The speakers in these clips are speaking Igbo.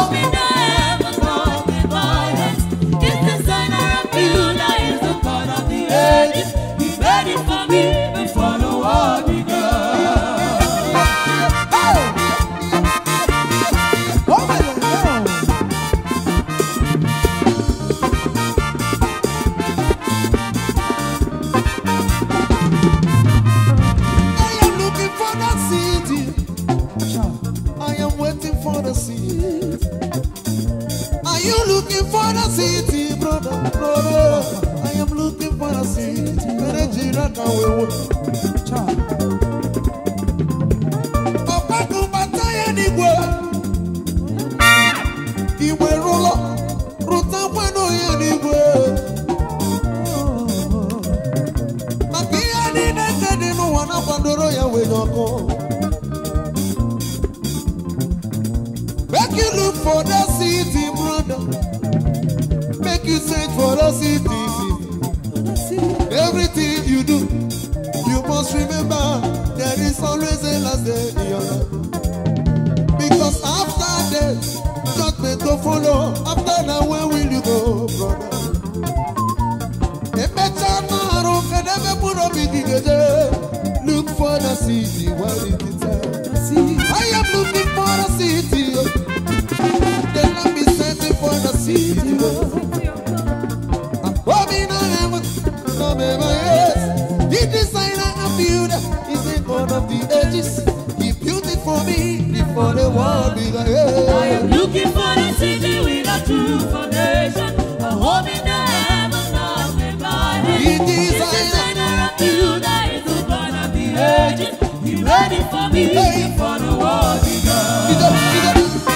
holding the heavens up in my hands. He's the designer and builder, he's the God of the ages. He made it for me before the world began. Are you looking for the city, brother? Brother, I am looking for the city. Papa kubataya ni gwe. Iwe rolo, ruta bueno ya ni gwe. Makia ni nende ni no wana pandoro ya wenyoko. Make you look for the city, brother. Make you search for the city. Everything you do, you must remember there is always a last day in your life. Because after death, judgment will follow. After that, where will you go, brother? Look for the city while it is time. I am looking for the city. Then let me searching for the city. I'm hoping I am yes. The designer and builder is the God of the ages. He built it for me before the world began. I am looking for the city with a true foundation. I'm hoping the heavens up in my hands. The designer and builder is the God of the ages. He made it for me before the world began.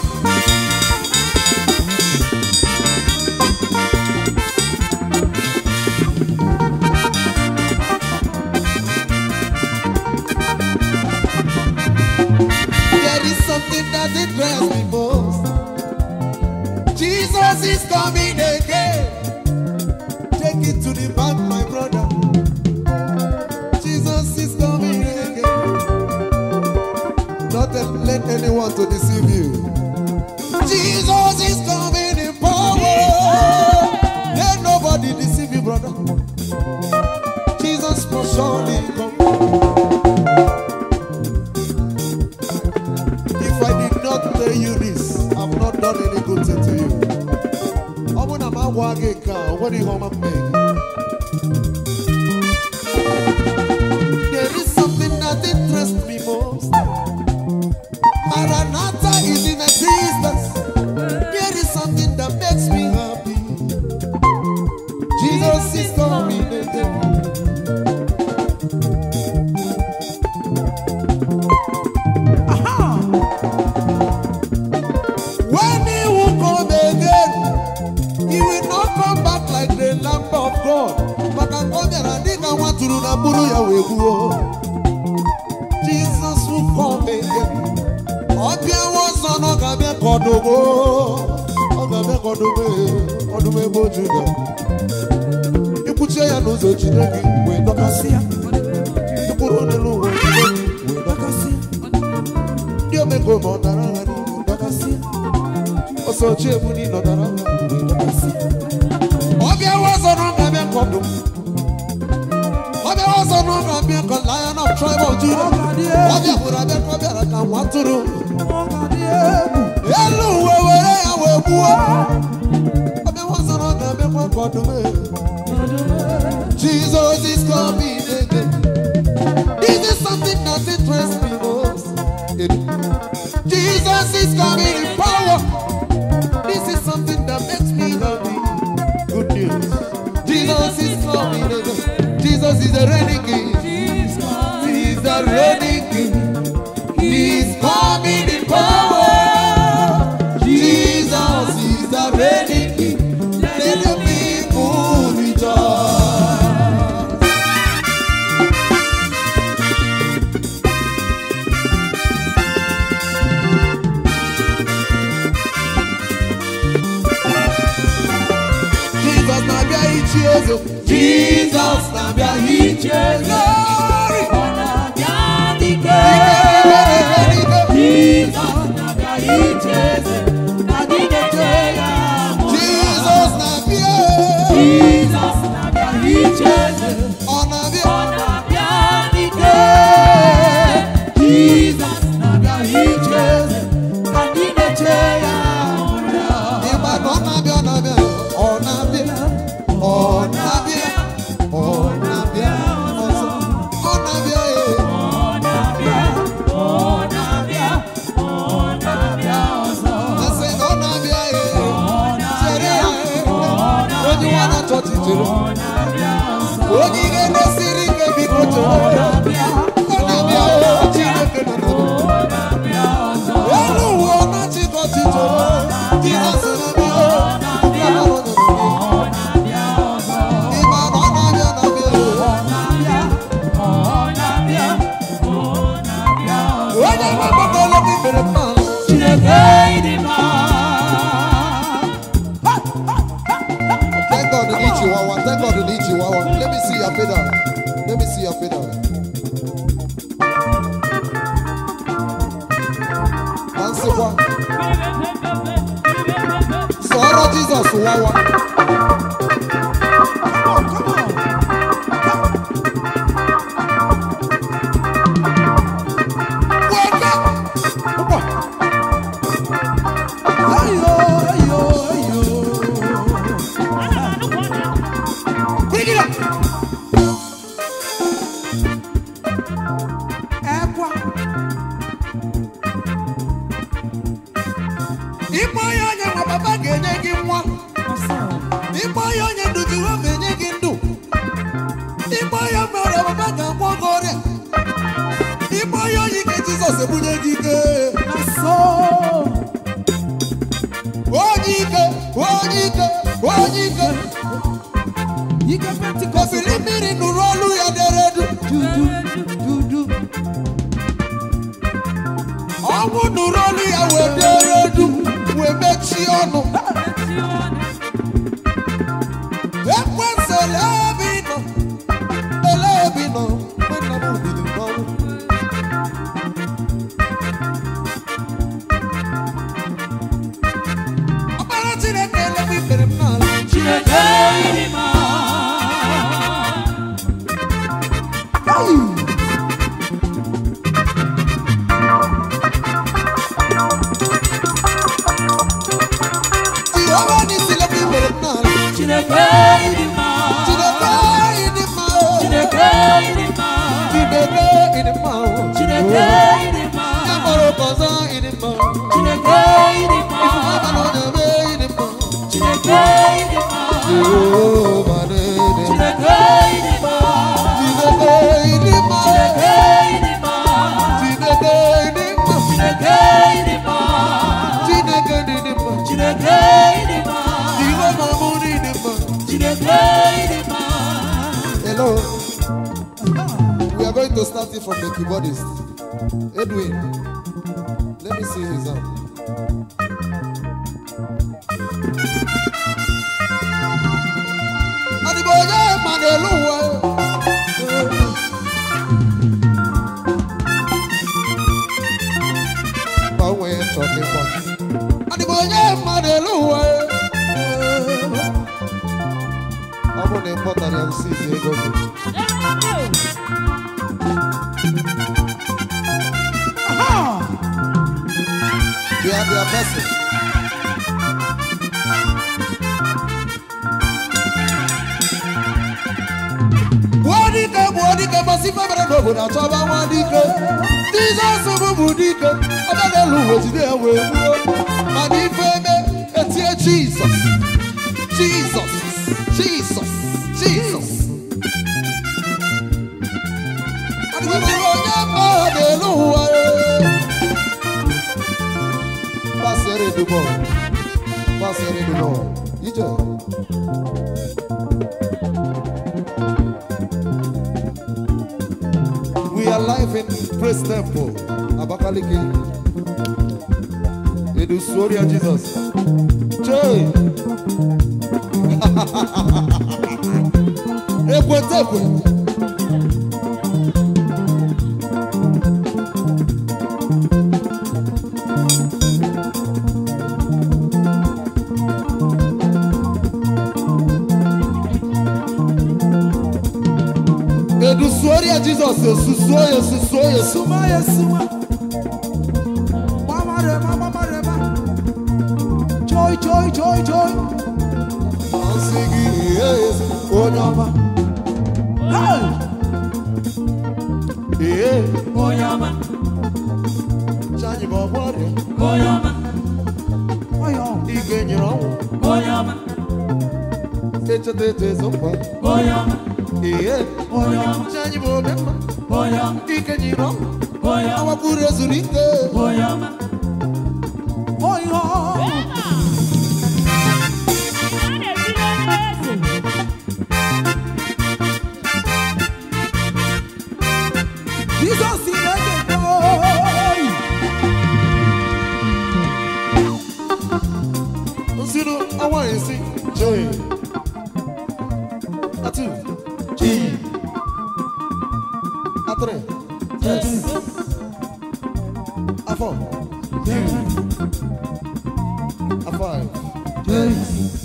That impressed me most. Jesus is coming again. Take it to the bank, my brother. Jesus is coming again. Don't let anyone to deceive you. Jesus is coming in power. Let nobody deceive you, brother. Jesus will surely come. Tell you this, I've not done any good thing to you. What do you want to make? There is something that interests me most. Maranatha is in existence. There is something that makes me happy. Jesus is coming again. Lamb of God, but I want to do Jesus will come again. Obia was on Ogabe Kodogo, Ogabe Kodobe, Odume Bojuda. You put your nose on Chinegi, we don't see. You put on the low, we don't see. You may go more than I don't see. Also, Chebuni, no, we don't see. Obia was on Ogabe Kodogo. Obia was on Ogabe Kodogo, Lion of Tribe of Judah. Obia would have been Obia, I can want to do. Hello, where I will go. Obia was on Ogabe Kodogo. Jesus is coming again. This is something that interests me most. Jesus is coming in power. This is something that makes me happy. Good news. Jesus is coming again. Jesus is a reigning king. He's the reigning king. He's coming in power. Jesus is the reigning king. Let the people rejoice. Jesus, Nabia, he chose glory. Jesus, Nabia, he chose. Jesus na-abịa icheze. Ọ na-abịa n'ike. Jesus na-abịa icheze. Ka ndị na-eche ya hụrụ ya. Ịma na ọ na-abịa, ọ na-abịa, ọ na-abịa, ọ na-abịa, ọ na-abịa ọzọ. Ọ na-abịa, Ọ na-abịa, ọ na-abịa, ọ na-abịa ọzọ. asị na ọ na-abịa, Ọ chere na-abịa, ya, onye nwa na-achọ chere. ọ na-abịa ọzọ. Onye ihe na-esiri ike biko chere. Ọ na-abịa, Chineke nọ n'ọdụ. Ọ na-abịa ọzọ. Elu ụwa ọ na-achịkọ chere. Jizọs na-abịa, Ọ na-abịa, ọ na-abịa ọzọ. ịma na ọ na-abịa, na-abịa. Ọ na-abịa, ọ na-abịa, ọ na-abịa ọzọ. Onye nwe gbakọrọ gị mere mma. Chineke ịdị mma. Thank God in Chihuahua. Thank God in Chihuahua. Let me see your pedal. Let me see your pedal. Dance one. Sorrow Jesus, Wawa. Come on. Wake up. Come on. Ayo, ayo, ayo. Bring it up. Aqua. Ịkpọ ya onye nwa baba ga-enye gị nwa. Ịkpọ ya onye ndụ Jehova ga-enye gị ndụ. Ịkpọ ya mere baba ga-agwọ gị ọrịa. Ịkpọ ya onye ike Jizọs ebunye gị ike. Onye ike, onye ike, onye ike. Kọfịrị mmiri nụrụ olu ya dere edu. Ọnwụ nụrụ olu ya wee dere edu, wee mechie ọnụ. Ekwensu elee ebe ị nọ, elee ebe ị nọ, mgbe nna m biliri n'ọnwụ. Ọkpara Chineke elewe ikpere m n'ala. Chineke ịdị mma. Jehova n'isi elewe ikpere m n'ala. Chineke ịdị mma. Chineke ịdị mma. Chineke ịdị mma. Chineke ịdị mma. Chineke ịdị mma. Amara ọkọzọ ịdị mma. Chineke ịdị mma. Amara ọnyebe ịdị mma. Chineke ịdị mma. Jehova n'ịdị mma. Chineke ịdị mma. Chineke ịdị mma. Chineke ịdị mma. Chineke ịdị mma. Chineke ịdị mma. Chineke ịdị mma. Chineke ịdị mma. Jehova mụ ịdị mma. Chineke ịdị mma. Hello. We are going to start it from the keyboardist. Edwin. Let me see his hand. Adiboye Maneluwa. Bawe talking about. Adiboye Maneluwa. I'm on the important and see the ego. We are their vessels. Wadike, masifa bere no bona choba wadike. Jesus obudike, abadelu wejide ewe. Manifeme etie Jesus. Jesus. Jesus. Jesus. Adiboye Maneluwa. Passer du bon. Ije. We are live in Praise Temple, Abakaliki. Edu Soria Jesus. Joy. Ekwetekwe. Jesus, Suma. Mama Rema. Joy. I'm singing, yes, Onyama. Yeah, Oyama. Change my body. Oyama. Again, you know. Oyama. It's a somewhere. Oyama. Yeah, Oyama. Change my body. Oyama. Again, you know. Oyama. I'm a good resurrected. Oyama. Jesus in the I want to see joy. A two, G, a three, yes, a four, a five, yes.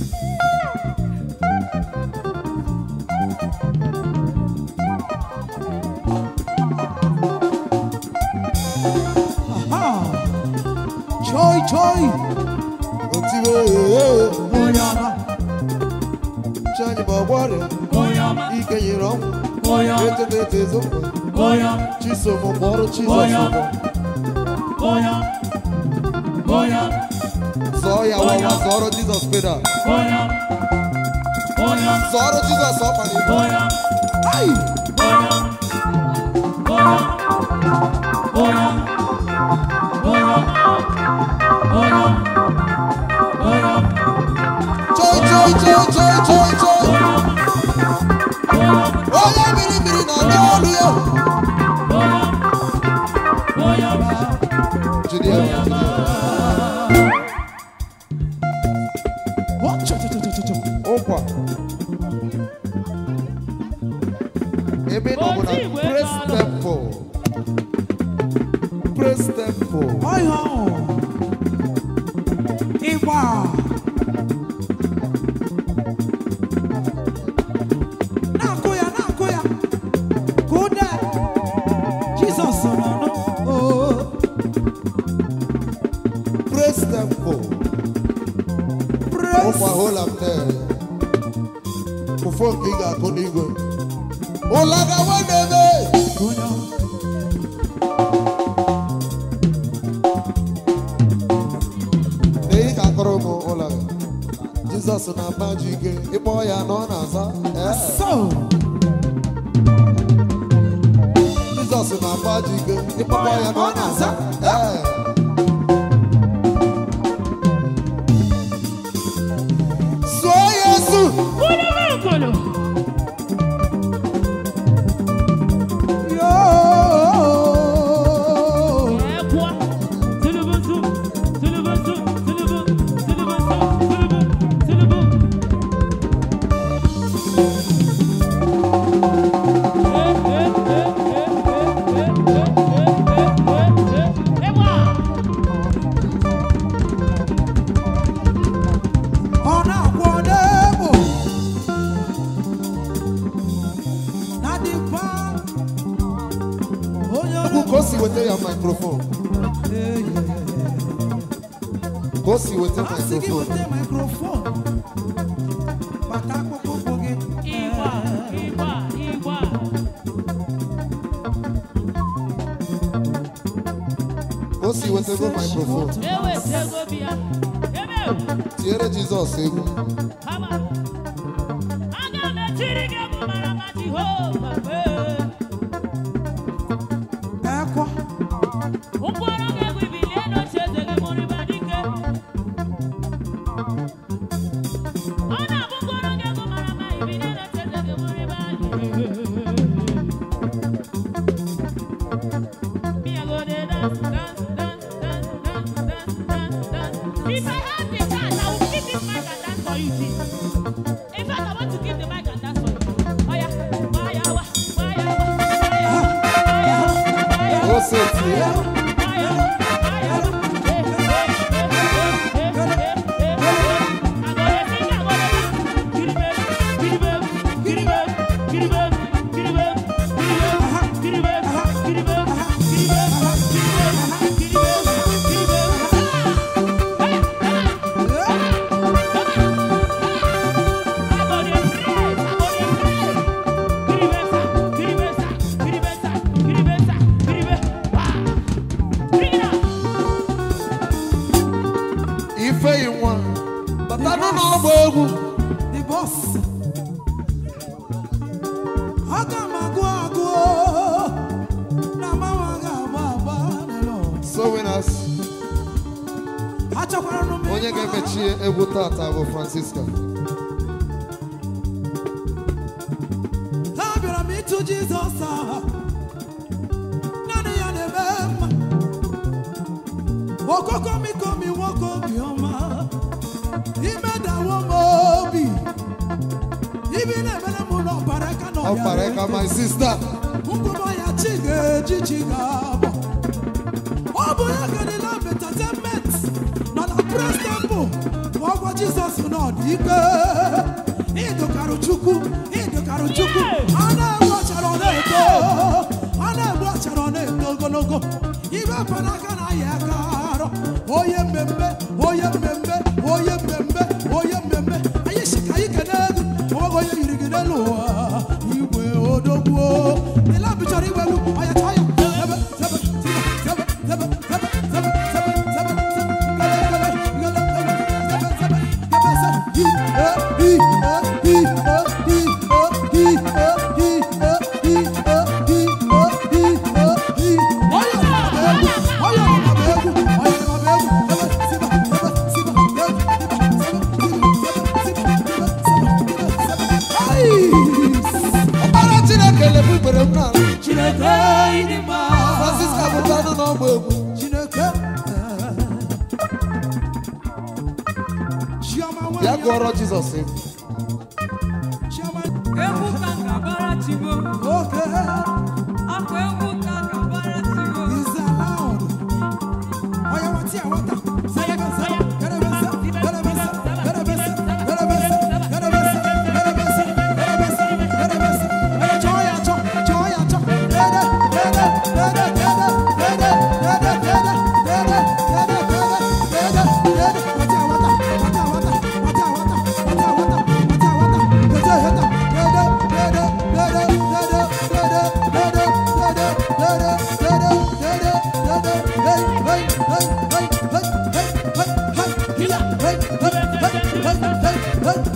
Joy. Oyama. Change my water. Oyama. Ike yirong. Oyama. Ete zombo. Oyama. Chiso moboro chiso Oyama. Oyama. Oyama. Zoya wawa zoro Jesus peda. Oyama. Oyama. Zoro Jesus opani. Oyama. Hey. Oyama. Joy. Oya miri na dolu yo. Judia. What? Opa. Ebe no bona press tempo. Ayo. Iwa. Hold up there. Before King Akonigo. Olaga Wadebe. Hey, Kakoromo Olaga. Jesus na magic. Iboya no nasa. So. Jesus na magic. Iboya no nasa. Microphone. Go see with the microphone. Go see with the microphone. Tiere Jesus ego. If I had the chance, I would keep this mic and dance for you, Jesus. In fact, I want to give the mic and dance for you. Oh yeah, The boss. So winners. Onye ga-emechi egwu tata bụ Francisca. Abịara m ịtụ Jizọs aha. Naanị ya na-eme mma. Okoko mikomi nwoke obiọma. Imedawo m obi. Ibi na-emere m n'ọbara aka n'ọbịa. Ọbara aka my sister. Nkwụmọ ya chi ga-eji chi ga-abọ. Ọ bụ ya kedịla m entertainment nọ na Praise Temple. Ọgwọ Jizọs n'ọdị ike. Ịdụkarụ Chukwu. A na-egbu ọchara ọ na-eto. Ogologo. Ibe panaka na ya aka arọ. Onye mmemme. Anyị shika ike n'ego. Ọgọ ya yiri gị n'elu ụwa. Igwe odogwu. Ile bichọrọ iwe elu. Ọya chọọ ya. Francisca bụtanụ n'ọgba egwu. Ya gụọrọ Jizọs egwu.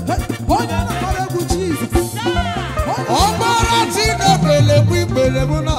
Ọbara Chineke lekwa ikpere mụ na